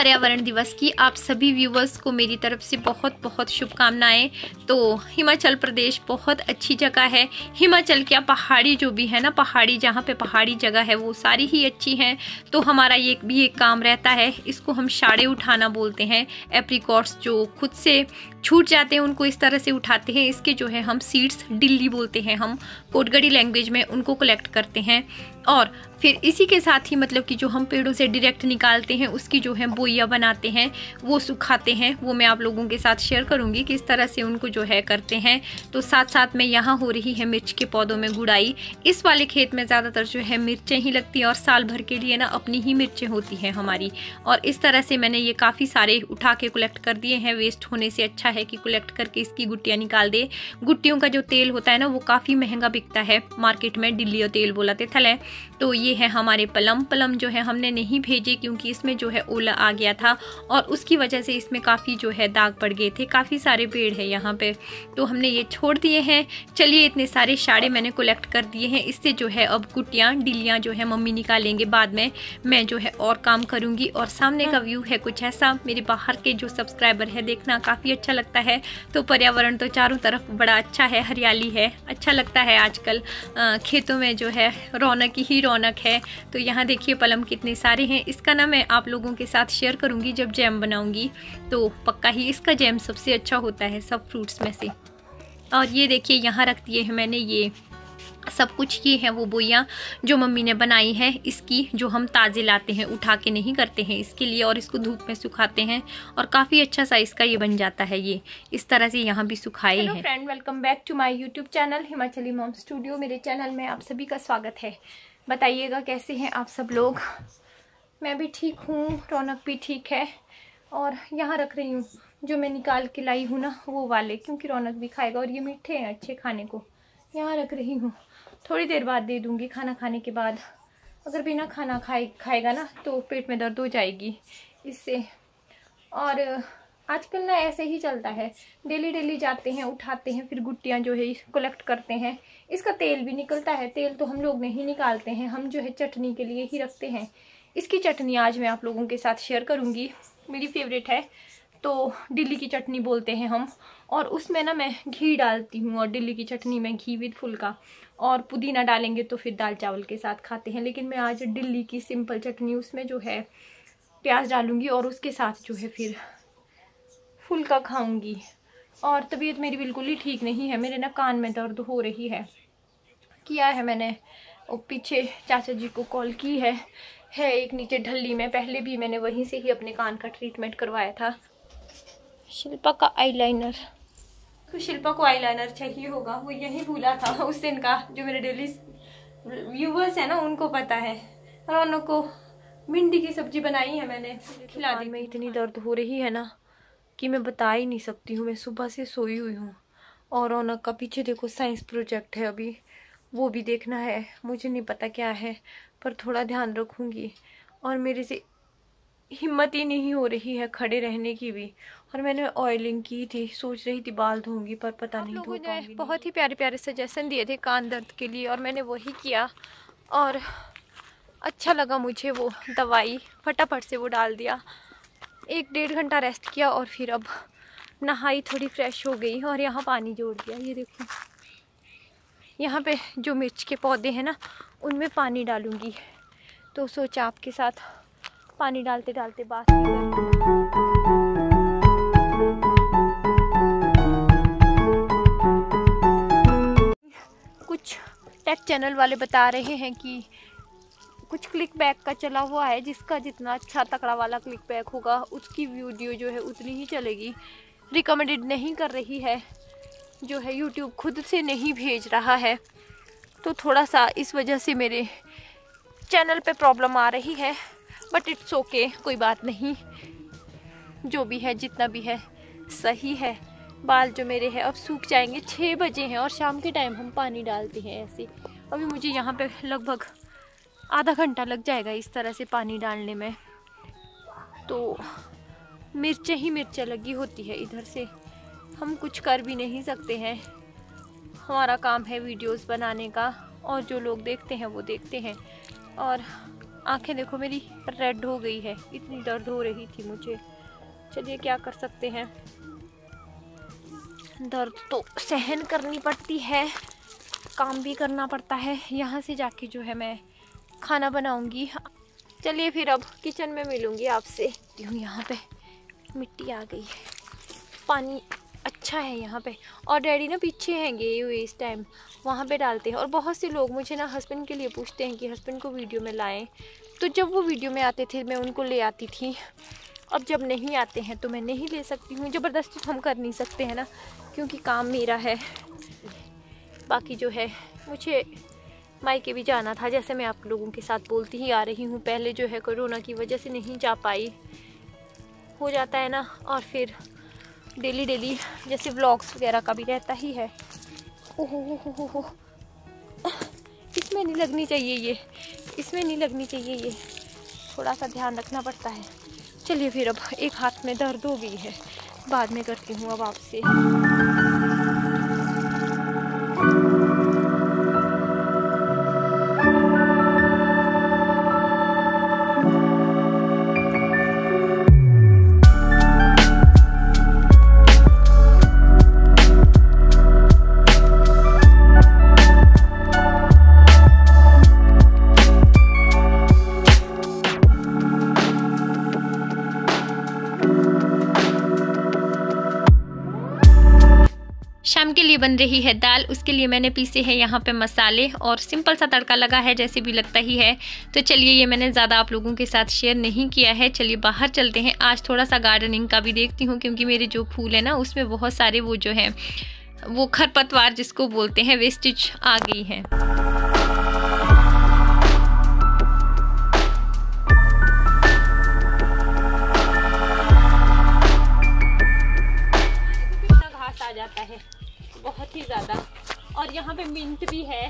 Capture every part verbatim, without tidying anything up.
पर्यावरण दिवस की आप सभी व्यूवर्स को मेरी तरफ से बहुत बहुत शुभकामनाएं। तो हिमाचल प्रदेश बहुत अच्छी जगह है। हिमाचल क्या, पहाड़ी जो भी है ना, पहाड़ी जहाँ पे पहाड़ी जगह है वो सारी ही अच्छी हैं। तो हमारा ये भी एक काम रहता है, इसको हम शाड़े उठाना बोलते हैं। एप्रिकॉट्स जो खुद से छूट जाते हैं उनको इस तरह से उठाते हैं। इसके जो है हम सीड्स, डिल्ली बोलते हैं हम कोटगढ़ी लैंग्वेज में, उनको कलेक्ट करते हैं और फिर इसी के साथ ही मतलब कि जो हम पेड़ों से डायरेक्ट निकालते हैं उसकी जो है बोइया बनाते हैं, वो सुखाते हैं। वो मैं आप लोगों के साथ शेयर करूंगी किस तरह से उनको जो है करते हैं। तो साथ साथ में यहाँ हो रही है मिर्च के पौधों में गुड़ाई। इस वाले खेत में ज़्यादातर जो है मिर्चें ही लगती हैं और साल भर के लिए ना अपनी ही मिर्चें होती हैं हमारी। और इस तरह से मैंने ये काफ़ी सारे उठा के कलेक्ट कर दिए हैं। वेस्ट होने से अच्छा है कि कलेक्ट करके इसकी गुट्टियाँ निकाल दे। गुट्टियों का जो तेल होता है ना वो काफ़ी महंगा बिकता है मार्केट में, डिल्ली तेल बोलाते थले। तो ये है हमारे पलम। पलम जो है हमने नहीं भेजे क्योंकि इसमें जो है ओला आ गया था और उसकी वजह से इसमें काफ़ी जो है दाग पड़ गए थे। काफ़ी सारे पेड़ है यहाँ पे, तो हमने ये छोड़ दिए हैं। चलिए, इतने सारे शाड़े मैंने कलेक्ट कर दिए हैं। इससे जो है अब गुटियाँ डिलियाँ जो है मम्मी निकालेंगे, बाद में मैं जो है और काम करूँगी। और सामने का व्यू है कुछ ऐसा। मेरे बाहर के जो सब्सक्राइबर है देखना काफ़ी अच्छा लगता है। तो पर्यावरण तो चारों तरफ बड़ा अच्छा है, हरियाली है, अच्छा लगता है। आजकल खेतों में जो है रौनक ही रौनक है। तो यहाँ देखिए पलम कितने सारे हैं। इसका ना मैं आप लोगों के साथ शेयर करूँगी जब जैम बनाऊँगी, तो पक्का ही इसका जैम सबसे अच्छा होता है सब फ्रूट्स में से। और ये देखिए यहाँ रख दिए हैं मैंने ये सब कुछ। ये है वो बोइयाँ जो मम्मी ने बनाई है इसकी, जो हम ताज़े लाते हैं, उठा के नहीं करते हैं इसके लिए, और इसको धूप में सुखाते हैं और काफ़ी अच्छा साइज़ का ये बन जाता है। ये इस तरह से यहाँ भी सुखाए हैं। Hello friend, welcome back to my YouTube channel Himachali mom studio. मेरे चैनल में आप सभी का स्वागत है। बताइएगा कैसे हैं आप सब लोग। मैं भी ठीक हूँ, रौनक भी ठीक है। और यहाँ रख रही हूँ जो मैं निकाल के लाई हूँ ना वो वाले, क्योंकि रौनक भी खाएगा और ये मीठे हैं अच्छे खाने को। यहाँ रख रही हूँ, थोड़ी देर बाद दे दूँगी खाना खाने के बाद। अगर बिना खाना खाए खाएगा ना तो पेट में दर्द हो जाएगी इससे। और आजकल ना ऐसे ही चलता है, डेली डेली जाते हैं, उठाते हैं, फिर गुट्टियाँ जो है कलेक्ट करते हैं। इसका तेल भी निकलता है। तेल तो हम लोग नहीं निकालते हैं, हम जो है चटनी के लिए ही रखते हैं। इसकी चटनी आज मैं आप लोगों के साथ शेयर करूँगी, मेरी फेवरेट है। तो डिल्ली की चटनी बोलते हैं हम, और उसमें ना मैं घी डालती हूँ। और डिल्ली की चटनी में घी विद फुल्का और पुदीना डालेंगे तो फिर दाल चावल के साथ खाते हैं। लेकिन मैं आज डिल्ली की सिंपल चटनी, उसमें जो है प्याज डालूँगी और उसके साथ जो है फिर फुल्का खाऊंगी। और तबीयत मेरी बिल्कुल ही ठीक नहीं है, मेरे ना कान में दर्द हो रही है। किया है मैंने और पीछे चाचा जी को कॉल की है है एक नीचे ढली में, पहले भी मैंने वहीं से ही अपने कान का ट्रीटमेंट करवाया था। शिल्पा का आईलाइनर, तो शिल्पा को आईलाइनर चाहिए होगा, वो यहीं भूला था उस दिन का। जो मेरे डेली व्यूवर्स है ना उनको पता है। रौनक को भिंडी की सब्जी बनाई है मैंने, खिला दी। में इतनी दर्द हो रही है ना कि मैं बता ही नहीं सकती हूँ। मैं सुबह से सोई हुई हूँ। और रौनक का पीछे देखो साइंस प्रोजेक्ट है अभी, वो भी देखना है। मुझे नहीं पता क्या है, पर थोड़ा ध्यान रखूँगी। और मेरे से हिम्मत ही नहीं हो रही है खड़े रहने की भी। और मैंने ऑयलिंग की थी, सोच रही थी बाल धोऊंगी, पर पता नहीं धो पाऊंगी। बहुत ही प्यारे प्यारे सजेशन दिए थे कान दर्द के लिए और मैंने वही किया और अच्छा लगा मुझे। वो दवाई फटाफट से वो डाल दिया। एक डेढ़ घंटा रेस्ट किया और फिर अब नहाई, थोड़ी फ्रेश हो गई और यहाँ पानी जोड़ दिया। ये देखो यहाँ पे जो मिर्च के पौधे हैं ना उनमें पानी डालूंगी। तो सोचा आपके साथ पानी डालते डालते बात भी कर। कुछ टेक चैनल वाले बता रहे हैं कि कुछ क्लिक बैक का चला हुआ है, जिसका जितना अच्छा तकड़ा वाला क्लिक बैक होगा उसकी वीडियो जो है उतनी ही चलेगी। रिकमेंडेड नहीं कर रही है, जो है यूट्यूब खुद से नहीं भेज रहा है। तो थोड़ा सा इस वजह से मेरे चैनल पे प्रॉब्लम आ रही है, बट इट्स ओके, कोई बात नहीं। जो भी है जितना भी है सही है। बाल जो मेरे हैं अब सूख जाएंगे। छः बजे हैं और शाम के टाइम हम पानी डालते हैं ऐसे। अभी मुझे यहाँ पे लगभग आधा घंटा लग जाएगा इस तरह से पानी डालने में। तो मिर्चें ही मिर्चें लगी होती है इधर से, हम कुछ कर भी नहीं सकते हैं। हमारा काम है वीडियोस बनाने का और जो लोग देखते हैं वो देखते हैं। और आंखें देखो मेरी रेड हो गई है, इतनी दर्द हो रही थी मुझे। चलिए क्या कर सकते हैं, दर्द तो सहन करनी पड़ती है, काम भी करना पड़ता है। यहाँ से जाके जो है मैं खाना बनाऊंगी। चलिए फिर अब किचन में मिलूंगी आपसे। यहाँ पे मिट्टी आ गई है, पानी अच्छा है यहाँ पे, और डैडी ना पीछे हैं गए हुए इस टाइम, वहाँ पे डालते हैं। और बहुत से लोग मुझे ना हस्बैंड के लिए पूछते हैं कि हस्बैंड को वीडियो में लाएं, तो जब वो वीडियो में आते थे मैं उनको ले आती थी। अब जब नहीं आते हैं तो मैं नहीं ले सकती हूँ, ज़बरदस्ती हम कर नहीं सकते हैं ना, क्योंकि काम मेरा है। बाकी जो है मुझे मायके भी जाना था, जैसे मैं आप लोगों के साथ बोलती ही आ रही हूँ। पहले जो है कोरोना की वजह से नहीं जा पाई, हो जाता है ना, और फिर डेली डेली जैसे व्लॉग्स वगैरह का भी रहता ही है। ओहो हो हो हो, इसमें नहीं लगनी चाहिए ये, इसमें नहीं लगनी चाहिए ये, थोड़ा सा ध्यान रखना पड़ता है। चलिए फिर अब एक हाथ में दर्द हो गई है, बाद में करती हूँ अब आपसे। शाम के लिए बन रही है दाल, उसके लिए मैंने पीसे हैं यहाँ पे मसाले और सिंपल सा तड़का लगा है, जैसे भी लगता ही है। तो चलिए ये मैंने ज़्यादा आप लोगों के साथ शेयर नहीं किया है। चलिए बाहर चलते हैं, आज थोड़ा सा गार्डनिंग का भी देखती हूँ, क्योंकि मेरे जो फूल है ना उसमें बहुत सारे वो जो है वो खरपतवार जिसको बोलते हैं वेस्टेज आ गई है। घास आ जाता है बहुत ही ज़्यादा, और यहाँ पे मिंट भी है,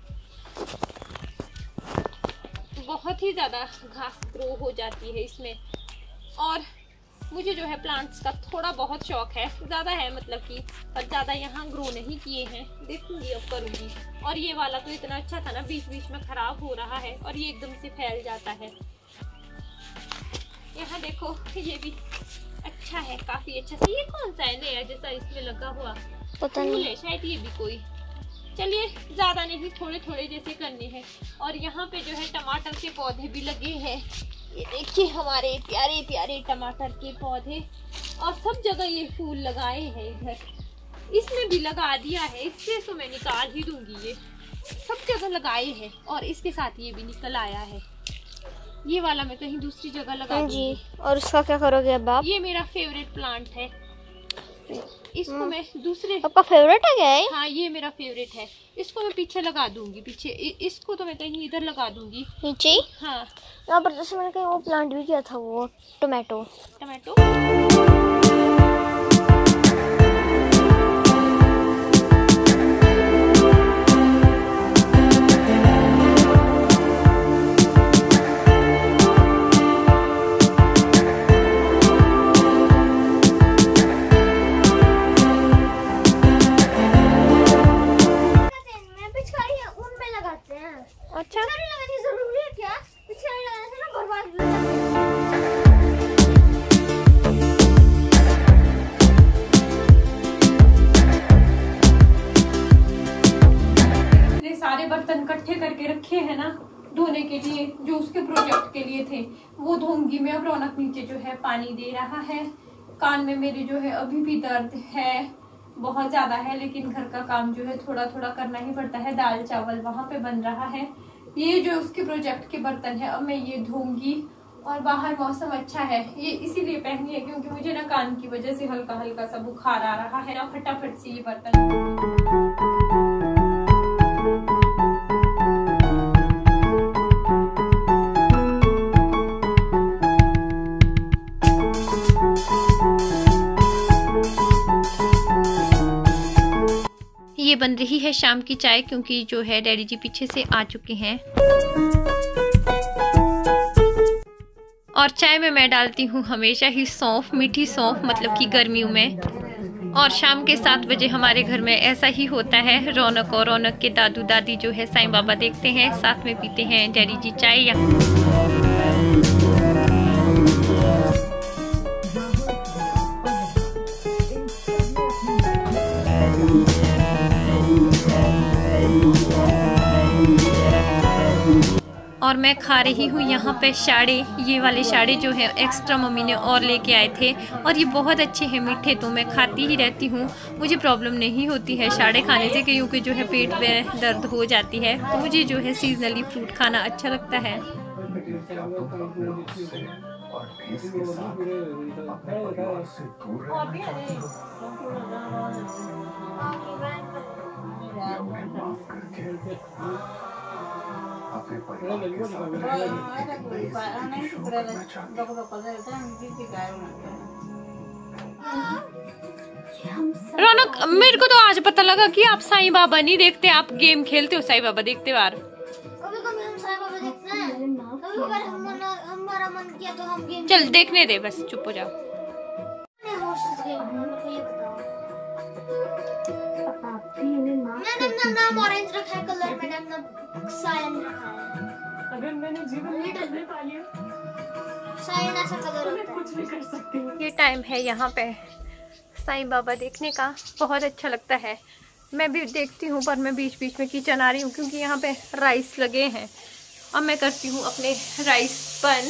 बहुत ही ज़्यादा घास ग्रो हो जाती है इसमें। और मुझे जो है प्लांट्स का थोड़ा बहुत शौक है, ज़्यादा है मतलब कि, पर ज़्यादा यहाँ ग्रो नहीं किए हैं, देखूंगी अब करूँगी। और ये वाला तो इतना अच्छा था ना, बीच बीच में ख़राब हो रहा है और ये एकदम से फैल जाता है। यहाँ देखो ये भी अच्छा है, काफी अच्छा सा। ये कौन सा है नया जैसा इसमें लगा हुआ, पता नहीं है, शायद ये भी कोई। चलिए ज्यादा नहीं, थोड़े थोड़े जैसे करने हैं। और यहाँ पे जो है टमाटर के पौधे भी लगे हैं, ये देखिए हमारे प्यारे प्यारे टमाटर के पौधे, और सब जगह ये फूल लगाए हैं। इधर इसमें भी लगा दिया है, इससे तो मैं निकाल ही दूंगी, ये सब जगह लगाए हैं। और इसके साथ ये भी निकल आया है, ये वाला मैं कहीं दूसरी जगह लगा दूंगी। और उसका क्या करोगे अब आप? ये मेरा फेवरेट प्लांट है, इसको मैं दूसरे। आपका फेवरेट है क्या है? हाँ ये मेरा फेवरेट है, इसको मैं पीछे लगा दूंगी, पीछे इसको तो मैं कहीं इधर लगा दूंगी नीचे। हाँ यहाँ पर जैसे मैंने कहीं वो प्लांट भी किया था, वो टोमेटो टोमेटो अच्छा जरूरी है क्या? पिछाड़ी लगाने से ना बर्बाद हो जाता। सारे बर्तन इकट्ठे करके रखे हैं ना धोने के लिए, जो उसके प्रोजेक्ट के लिए थे वो धोऊंगी मैं। अब रौनक नीचे जो है पानी दे रहा है, कान में मेरे जो है अभी भी दर्द है, बहुत ज्यादा है, लेकिन घर का काम जो है थोड़ा थोड़ा करना ही पड़ता है। दाल चावल वहां पे बन रहा है, ये जो उसके प्रोजेक्ट के बर्तन है अब मैं ये धोऊंगी। और बाहर मौसम अच्छा है, ये इसीलिए पहनी है क्योंकि मुझे ना कान की वजह से हल्का हल्का सा बुखार आ रहा है ना, फटाफट से ये बर्तन। ये बन रही है शाम की चाय, क्योंकि जो है डैडी जी पीछे से आ चुके हैं। और चाय में मैं डालती हूँ हमेशा ही सौंफ, मीठी सौंफ, मतलब कि गर्मियों में। और शाम के सात बजे हमारे घर में ऐसा ही होता है। रौनक और रौनक के दादू दादी जो है साईं बाबा देखते हैं, साथ में पीते हैं डैडी जी चाय। या और मैं खा रही हूँ यहाँ पे साड़े। ये वाले साड़े जो है एक्स्ट्रा मम्मी ने और लेके आए थे और ये बहुत अच्छे हैं, मीठे, तो मैं खाती ही रहती हूँ। मुझे प्रॉब्लम नहीं होती है साड़े खाने से, क्योंकि जो है पेट में दर्द हो जाती है। तो मुझे जो है सीजनली फ्रूट खाना अच्छा लगता है। रौनक, मेरे को तो आज पता लगा कि आप साईं बाबा नहीं देखते, आप गेम खेलते हो। साईं बाबा देखते बार कभी कभी हम साईं बाबा देखते हैं, कभी कभी हम हमारा मन किया तो हम गेम। चल देखने दे, बस चुप हो जाओ। मैंने अपना नाम ऑरेंज रखा है, कलर मैंने अपना सायन रखा है। अगर मैंने जीवन में करने पाली सायन ऐसा कलर होता है। कुछ भी कर सकती हूँ। ये टाइम है यहाँ पे साईं बाबा देखने का, बहुत अच्छा लगता है। मैं भी देखती हूँ, पर मैं बीच बीच में किचन आ रही हूँ क्योंकि यहाँ पे राइस लगे हैं। अब मैं करती हूँ अपने राइस बंद,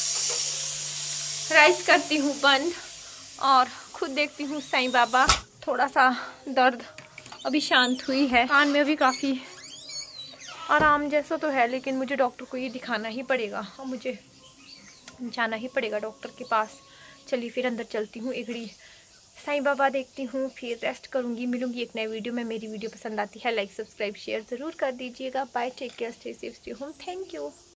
राइस करती हूँ बंद और खुद देखती हूँ साईं बाबा। थोड़ा सा दर्द अभी शांत हुई है, कान में अभी काफ़ी आराम जैसा तो है, लेकिन मुझे डॉक्टर को ये दिखाना ही पड़ेगा और मुझे जाना ही पड़ेगा डॉक्टर के पास। चलिए फिर अंदर चलती हूँ, एक घड़ी साईं बाबा देखती हूँ, फिर रेस्ट करूँगी। मिलूंगी एक नए वीडियो में। मेरी वीडियो पसंद आती है लाइक सब्सक्राइब शेयर ज़रूर कर दीजिएगा। Bye, take care, stay safe, stay home. Thank you.